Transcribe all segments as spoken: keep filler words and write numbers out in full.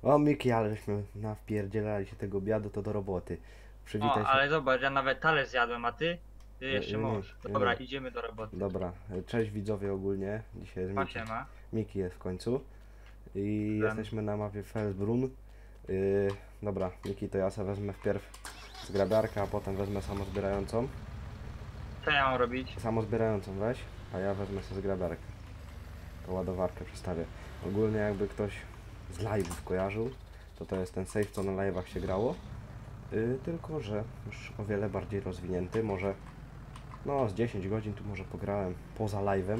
O Miki, ale żeśmy nawpierdzielali się tego obiadu, to do roboty. O, Przywitaj się. ale zobacz, ja nawet talerz zjadłem, a ty? Ty Ja, jeszcze ja nie, możesz. ja Dobra, nie. idziemy do roboty. Dobra, cześć widzowie ogólnie. Dzisiaj jest Ma Miki. się ma. Miki jest w końcu. I Ten. jesteśmy na mapie Felsbrunn. Yy, dobra, Miki, to ja sobie wezmę wpierw zgrabiarkę, a potem wezmę samozbierającą. Co ja mam robić? Samozbierającą weź, a ja wezmę sobie zgrabiarkę. To ładowarkę przestawię. Ogólnie jakby ktoś z live'ów kojarzył, to to jest ten save, co na live'ach się grało. Yy, tylko, że już o wiele bardziej rozwinięty. Może no z dziesięć godzin tu może pograłem poza live'em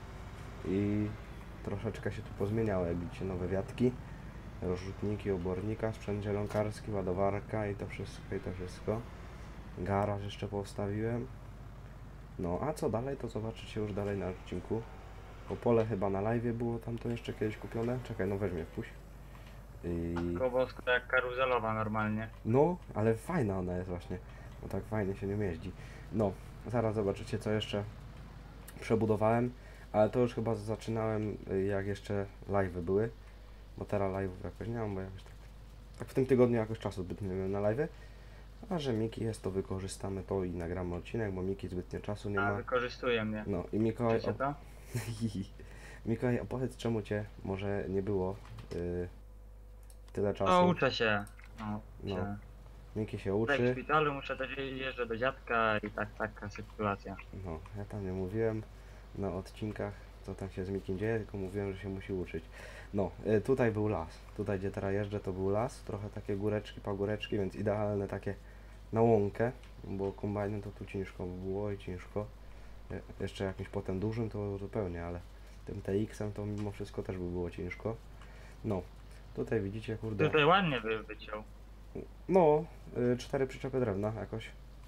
i troszeczkę się tu pozmieniało. Jak widzicie, nowe wiatki, rozrzutniki, obornika, sprzęt zielonkarski, ładowarka i to wszystko, i to wszystko. Garaż jeszcze postawiłem. No a co dalej, to zobaczycie już dalej na odcinku. Opole chyba na live'ie było tam to jeszcze kiedyś kupione. Czekaj, no weź mnie wpuść. I... Kołowosko jak karuzelowa normalnie. No, ale fajna ona jest właśnie. Bo tak fajnie się nie jeździ. No, zaraz zobaczycie co jeszcze przebudowałem. Ale to już chyba zaczynałem y, jak jeszcze live'y były. Bo teraz live'ów jakoś nie mam, bo jakoś tak, tak w tym tygodniu jakoś czasu zbytnio nie miałem na live'y. A że Miki jest, to wykorzystamy to i nagramy odcinek, bo Miki zbytnio czasu nie A, ma. wykorzystuje mnie. No i Mikołaj, Słyszycie to? Mikołaj, opowiedz czemu cię może nie było y, tyle O, czasu. uczę się. No, No, się. Miki się Tutaj w uczy. szpitalu muszę też jeżdżę do dziadka i tak, taka sytuacja. No, ja tam nie mówiłem na odcinkach, co tam się z Mikim dzieje, tylko mówiłem, że się musi uczyć. No, y, tutaj był las. Tutaj, gdzie teraz jeżdżę, to był las. Trochę takie góreczki, pagóreczki, więc idealne takie na łąkę, bo kombajnem to tu ciężko było i ciężko. Y, jeszcze jakimś potem dużym to zupełnie, ale tym T X-em to mimo wszystko też by było ciężko. No, tutaj widzicie, kurde. Tutaj ładnie by wyciął. No, y, cztery przyczepy drewna jakoś.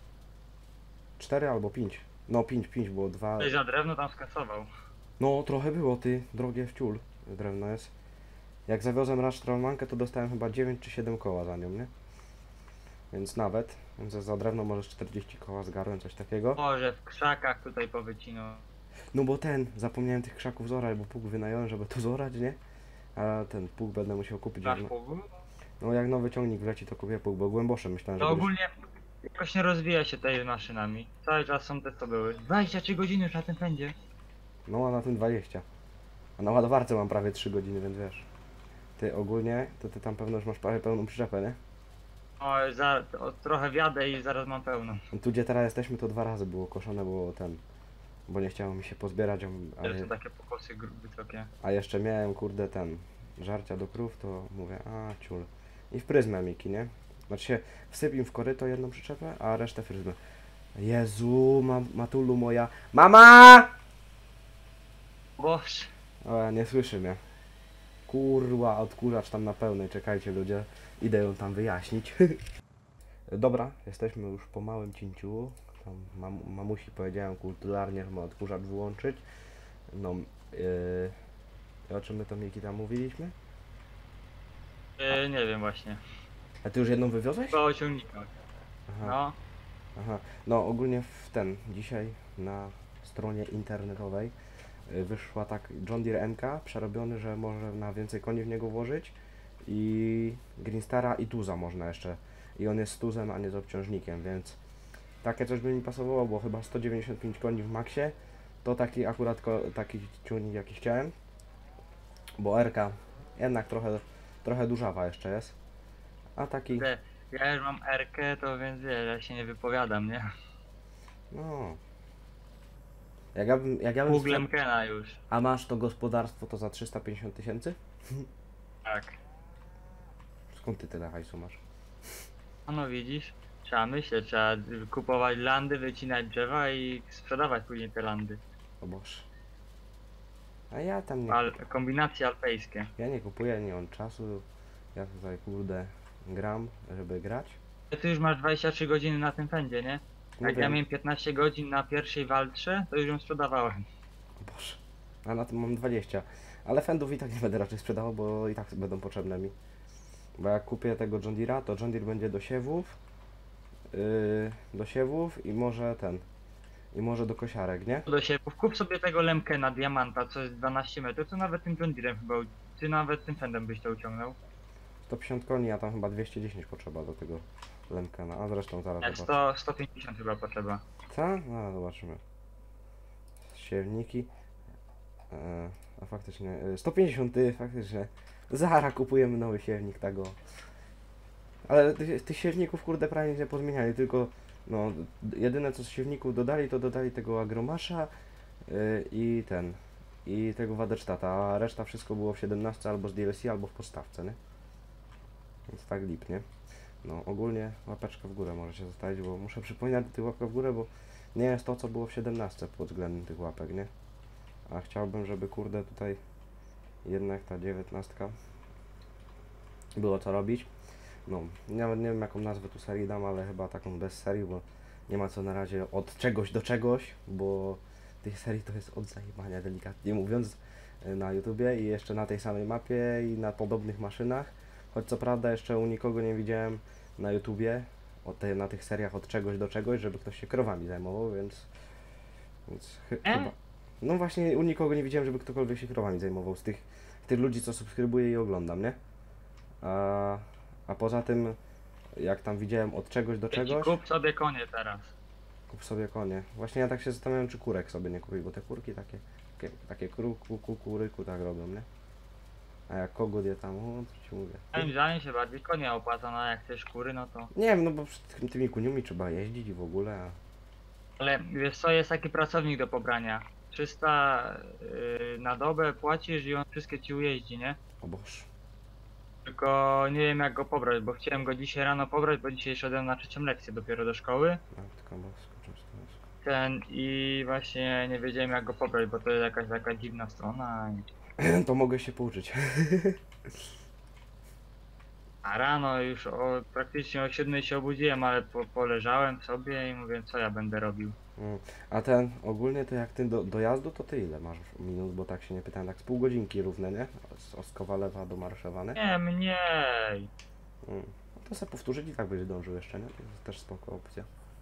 Cztery albo pięć. No, pięć, pięć było dwa. Ktoś za drewno tam skasował. No, trochę było, ty, drogie wciul, drewno jest. Jak zawiozłem raz Trollmankę, to dostałem chyba dziewięć czy siedem koła za nią, nie? Więc nawet, więc za drewno możesz czterdzieści koła zgarnąć, coś takiego. Może w krzakach tutaj powycinał. No bo ten, zapomniałem tych krzaków zorać, bo pług wynająłem, żeby to zorać, nie? A ten pług będę musiał kupić. Masz Jak, pługu? no jak nowy ciągnik wleci, to kupię pług, bo głębosze myślałem, że No będziesz... ogólnie jakoś nie rozwija się tutaj maszynami. Cały czas są te co były. dwadzieścia trzy godziny już na tym pędzie. No a na tym dwadzieścia. A na ładowarce mam prawie trzy godziny, więc wiesz. Ty ogólnie, to ty tam pewno już masz prawie pełną przyczepę, nie? O, za, o, trochę wiadę i zaraz mam pełną. No tu gdzie teraz jesteśmy, to dwa razy było koszone, było ten... Bo nie chciało mi się pozbierać, a, Teraz są takie pokosy gru- wysokie. a jeszcze miałem, kurde, ten... Żarcia do krów, to mówię, a ciul. I w pryzmę Miki, nie? Znaczy się, wsyp im w koryto jedną przyczepę, a resztę w pryzmę. Jezu, ma, matulu moja... Mama! Boż. O, nie słyszy mnie. Kurwa, odkurzacz tam na pełnej, czekajcie ludzie. Idę ją tam wyjaśnić. Dobra, jesteśmy już po małym cięciu. Tam mam, mamusi powiedziałem kulturalnie, że ma odkurzacz wyłączyć. No, yy, o czym my to Miki tam mówiliśmy? Yy, nie wiem właśnie. A ty już jedną wywiozłeś? Chyba o ciągnikach. Aha, No. aha. No ogólnie w ten, dzisiaj na stronie internetowej y, wyszła tak John Deere M K przerobiony, że może na więcej koni w niego włożyć i Greenstara i Tuza można jeszcze. I on jest z Tuzem, a nie z obciążnikiem, więc takie coś by mi pasowało, bo chyba sto dziewięćdziesiąt pięć koni w maksie. To taki akurat ko, taki ciągnik jaki chciałem. Bo R K jednak trochę, trochę dużawa jeszcze jest. A taki, Te, ja już mam R-kę, to więc wiesz, ja się nie wypowiadam, nie? no... Jak ja bym, jak ja bym Pług sprzed- Lemkena już. A masz to gospodarstwo to za trzysta pięćdziesiąt tysięcy? Tak. Skąd ty tyle hajsu masz? A no widzisz, trzeba myśleć, trzeba kupować landy, wycinać drzewa i sprzedawać później te landy. O Boże. A ja tam nie, Al kombinacje alpejskie. ja nie kupuję, nie mam czasu. Ja tutaj kurde gram, żeby grać. Ty już masz dwadzieścia trzy godziny na tym pędzie, nie? No Jak ja wiem. miałem piętnaście godzin na pierwszej walce, to już ją sprzedawałem. O Boże. A na tym mam dwadzieścia. Ale fendów i tak nie będę raczej sprzedawał, bo i tak będą potrzebne mi. Bo jak kupię tego John Deere'a, to John Deere będzie do siewów. Yy, do siewów i może ten. I może do kosiarek, nie? Do siebie, kup sobie tego Lemkena Diamanta, co jest dwanaście metrów, to nawet tym John Deerem chyba, u- ty nawet tym fendem byś to uciągnął. sto pięćdziesiąt koni, a tam chyba dwieście dziesięć potrzeba do tego Lemkena, a zresztą zaraz Jak zobaczę. sto, sto pięćdziesiąt chyba potrzeba. Co? No, zobaczymy. Siewniki. E, a faktycznie, e, sto pięćdziesiąt, ty, faktycznie. Zara kupujemy nowy siewnik, tego. Ale tych, tych siewników, kurde, prawie nic nie pozmieniali, tylko no, d- jedyne co z siewników dodali, to dodali tego agromasza y, i ten, i tego Wadecztata, a reszta wszystko było w siedemnastce albo z D L C, albo w podstawce, nie? Więc tak lipnie. No, ogólnie łapeczka w górę możecie zostawić, bo muszę przypominać do tych łapek w górę, bo nie jest to, co było w siedemnastce pod względem tych łapek, nie? A chciałbym, żeby, kurde, tutaj jednak ta dziewiętnastka było co robić. No, nawet nie wiem jaką nazwę tu serii dam, ale chyba taką bez serii, bo nie ma co na razie od czegoś do czegoś, bo tych serii to jest od zajebania, delikatnie mówiąc, y, na YouTubie i jeszcze na tej samej mapie i na podobnych maszynach. Choć co prawda jeszcze u nikogo nie widziałem na YouTubie, od te, na tych seriach od czegoś do czegoś, żeby ktoś się krowami zajmował, więc, więc chy, E? chyba... No właśnie u nikogo nie widziałem, żeby ktokolwiek się krowami zajmował z tych, tych ludzi, co subskrybuję i oglądam, nie? A, a poza tym, jak tam widziałem od czegoś do Ci czegoś, kup sobie konie teraz. kup sobie konie. Właśnie ja tak się zastanawiam, czy kurek sobie nie kupić, bo te kurki takie, takie, takie kru, ku, kukuryku tak robią, nie? A jak kogut je tam, o, co ci mówię. Moim zdaniem się bardziej konie opłaca, no jak chcesz kury, no to... Nie wiem, no bo przed tymi- tymi koniami trzeba jeździć i w ogóle, a... Ale wiesz co, jest taki pracownik do pobrania. trzysta yy, na dobę płacisz i on wszystkie ci ujeździ, nie? O Boż. Tylko nie wiem jak go pobrać, bo chciałem go dzisiaj rano pobrać, bo dzisiaj szedłem na trzecią lekcję dopiero do szkoły. Matka boska, często boska. Ten i właśnie nie wiedziałem jak go pobrać, bo to jest jakaś taka dziwna strona. i- To mogę się pouczyć. A rano już o, praktycznie o siódmej się obudziłem, ale po, poleżałem sobie i mówię co ja będę robił. Mm. A ten, ogólnie to jak ty do dojazdu, to ty ile masz minut, bo tak się nie pytałem, tak z pół godzinki równe, nie? Z Oskowalewa do Marszewa, nie? Nie, mniej. Mm. No to sobie powtórzyć i tak będzie dążył jeszcze, nie? To jest też spoko opcja.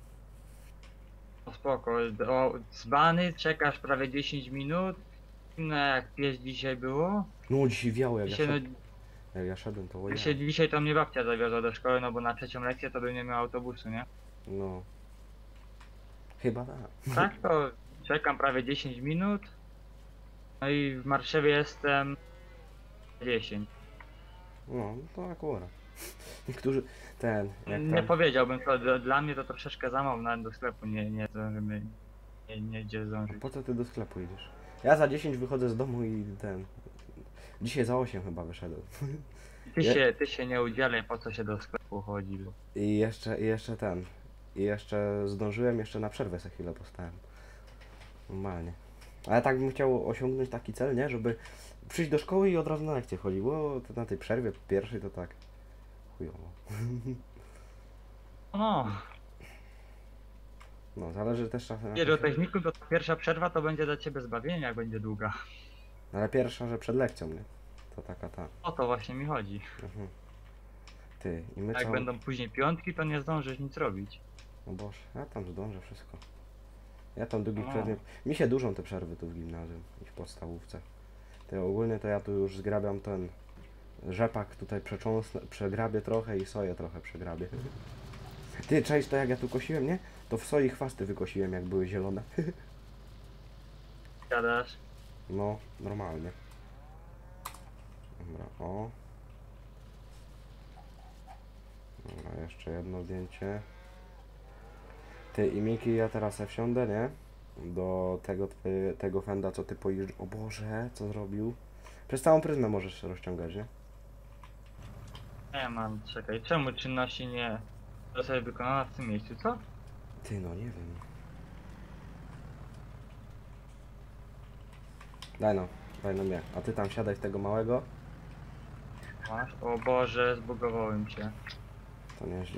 No spoko, o, dzbany, czekasz prawie dziesięć minut. No jak pies dzisiaj było. No dzisiaj wiało, jak ja, Dzisiaj, no, szedłem, jak ja szedłem, to ojej. dzisiaj, dzisiaj to mnie babcia zawiozła do szkoły, no bo na trzecią lekcję to bym nie miał autobusu, nie? No. Chyba tak. Tak to czekam prawie dziesięć minut. No i w Marszewie jestem dziesięć. No, to akurat. Niektórzy, ten, jak Nie tam... powiedziałbym to, dla- dla mnie to troszeczkę za mało, nawet do sklepu nie, nie zdążymy, nie, nie gdzie A zdążyć. po co ty do sklepu idziesz? Ja za dziesięć wychodzę z domu i ten... Dzisiaj za osiem chyba wyszedłem. Ty Nie. się, ty się nie udzielaj, po co się do sklepu chodzi. bo- I jeszcze, i jeszcze ten. I jeszcze zdążyłem, jeszcze na przerwę sobie chwilę postałem. Normalnie. Ale tak bym chciał osiągnąć taki cel, nie? Żeby przyjść do szkoły i od razu na lekcję chodzić. Bo to na tej przerwie pierwszej to tak chujowo. No, No, zależy też czasem jak wiesz, to do się... technikum to pierwsza przerwa to będzie dla ciebie zbawienie, jak będzie długa. Ale pierwsza, że przed lekcją, nie? To taka ta. O to właśnie mi chodzi. Mhm. Ty, i my Jak co... będą później piątki, to nie zdążysz nic robić. No boż, ja tam zdążę wszystko. Ja tam długich No. przerw nie... Mi się dużą te przerwy tu w gimnazjum i w podstawówce. Ty ogólnie to ja tu już zgrabiam ten rzepak tutaj przecząsnę, przegrabię trochę i soję trochę przegrabię. Ty, cześć, to jak ja tu kosiłem, nie? To w soi chwasty wykosiłem, jak były zielone. Gadasz? No, normalnie. Dobra, o. Dobra, jeszcze jedno zdjęcie. Ty i Miki, ja teraz se wsiądę, nie? Do tego, twoje, tego fenda, co ty pojeżdż... O Boże, co zrobił? Przez całą pryzmę możesz rozciągać, nie? Nie mam, czekaj, czemu czynności nie zostaje wykonana w tym miejscu, co? Ty, no nie wiem. Daj no, daj no mnie. A ty tam siadaj w tego małego. Masz? O Boże, zbugowałem cię. To nieźle.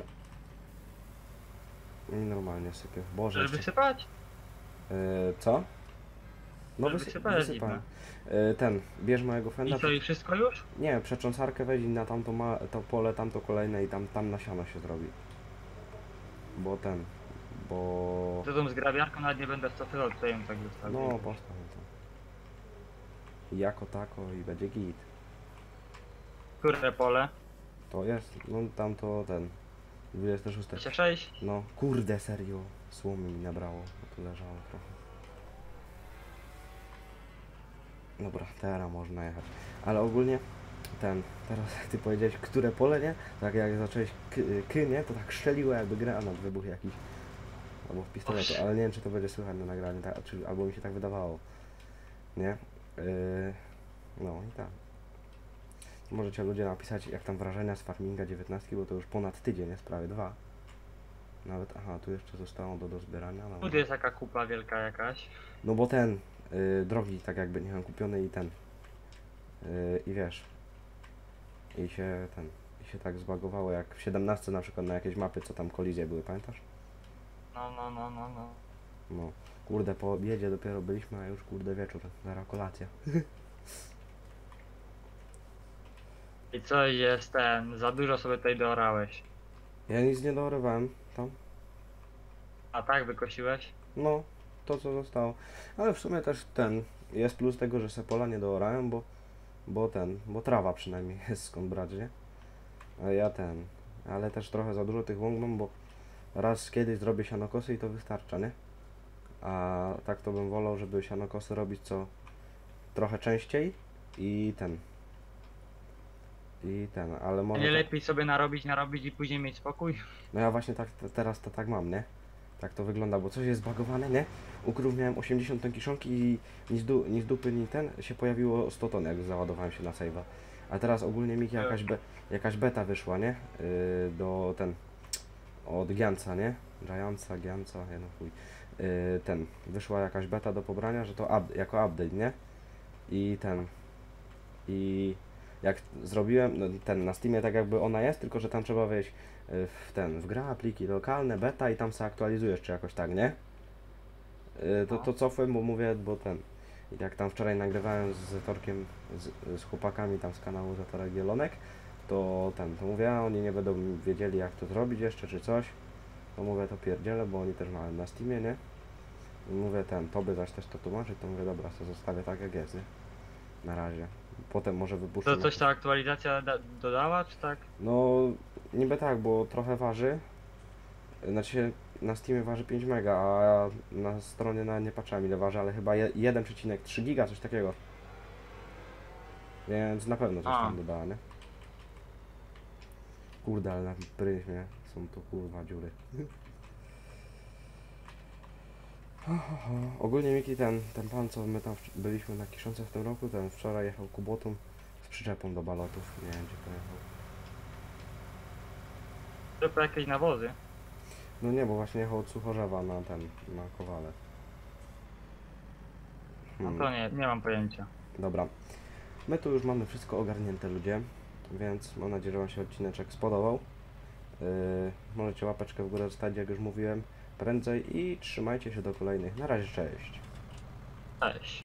I normalnie sypię. Boże, Żeby jeszcze... wysypać? Yy, co? No Żeby wysy wysypać wysypałem. Yy, ten, bierz mojego fenda. I co, i wszystko już? Nie, przecząsarkę weź i na tamto, ma to pole, tamto kolejne i tam, tam nasiano się zrobi. Bo ten, bo... To tą zgrabiarką nawet nie będę wcofywał, tutaj ją tak zostawię. No, postawię to. I jako tako i będzie git. Które pole? To jest, no tam to ten, dwudziesty szósty. dwadzieścia sześć? No, kurde, serio, słomy mi nabrało, bo tu leżało trochę. Dobra, teraz można jechać. Ale ogólnie, ten, teraz jak ty powiedziałeś, które pole, nie? Tak jak zacząłeś k, k nie? To tak strzeliło jakby granat, wybuch jakiś. Albo w pistoletu, ale nie wiem czy to będzie słychać na nagraniu, tak, czy, albo mi się tak wydawało. Nie? Yy, no i tak. Możecie ludzie napisać jak tam wrażenia z Farminga dziewiętnaście, bo to już ponad tydzień jest, prawie dwa. Nawet, aha, tu jeszcze zostało do dozbierania. No, Tu jest taka kupa wielka jakaś. no bo ten, y, drogi tak jakby nie wiem, kupiony i ten. Y, I wiesz. I się ten, i się tak zbagowało jak w siedemnastce na przykład na jakieś mapy, co tam kolizje były, pamiętasz? No, no, no, no, no. No, kurde, po obiedzie dopiero byliśmy, a już kurde wieczór, zaraz kolacja. I co jest ten, za dużo sobie tutaj doorałeś. Ja nic nie dorywałem tam. A tak wykosiłeś? No, to co zostało. Ale w sumie też ten, jest plus tego, że se pola nie doorałem, bo, bo ten, bo trawa przynajmniej jest skąd brać, nie? A ja ten, ale też trochę za dużo tych łąk mam, bo raz kiedyś zrobię sianokosy i to wystarcza, nie? A tak to bym wolał, żeby sianokosy robić co trochę częściej i ten. I ten, ale może. Nie to- lepiej sobie narobić, narobić i później mieć spokój? No ja właśnie tak te- teraz to tak mam, nie? Tak to wygląda, bo coś jest zbagowane, nie? U krów miałem osiemdziesiąt ton kiszonki i ni z, du, ni z dupy, ni ten się pojawiło sto ton, jak załadowałem się na save'a. A teraz ogólnie mi jakaś, be, jakaś beta wyszła, nie? Yy, do ten, od Gianca, nie? Giantsa, Gianca, ja no chuj. Yy, ten, wyszła jakaś beta do pobrania, że to up, jako update, nie? I ten, i jak zrobiłem no, ten na Steamie tak jakby ona jest, tylko że tam trzeba wejść y, w ten, w gra, pliki lokalne, beta i tam se aktualizujesz czy jakoś tak, nie? Y, to, to cofłem, bo mówię, bo ten, i jak tam wczoraj nagrywałem z Torkiem, z, z chłopakami tam z kanału Zatorek Wielonek, to ten, to mówię, a oni nie będą wiedzieli jak to zrobić jeszcze czy coś, to mówię to pierdzielę, bo oni też mają na Steamie, nie? I mówię ten, tobie zaś też to tłumaczyć, to mówię dobra, to zostawię tak jak jest, nie? Na razie. Potem może wypuszczę. To coś ta aktualizacja da dodała, czy tak? No niby tak, bo trochę waży. Znaczy się na Steamie waży pięć mega, a na stronie na nie patrzyłem ile waży, ale chyba je- jeden przecinek trzy giga, coś takiego. Więc na pewno coś A. tam dodała, nie? Kurde, ale na pryzmie są to kurwa dziury. Ogólnie Miki, ten, ten pan co my tam wcz- byliśmy na Kiszonce w tym roku, ten wczoraj jechał Kubotą z przyczepą do balotów, nie wiem gdzie pojechał. To jakieś nawozy. No nie, bo właśnie jechał od Suchorzewa na ten, na Kowale. No Hmm. to nie, nie mam pojęcia. Dobra, my tu już mamy wszystko ogarnięte ludzie, więc mam nadzieję, że Wam się odcineczek spodobał. Yy, możecie łapeczkę w górę zostawić, jak już mówiłem, prędzej i trzymajcie się do kolejnych. Na razie, cześć. Cześć.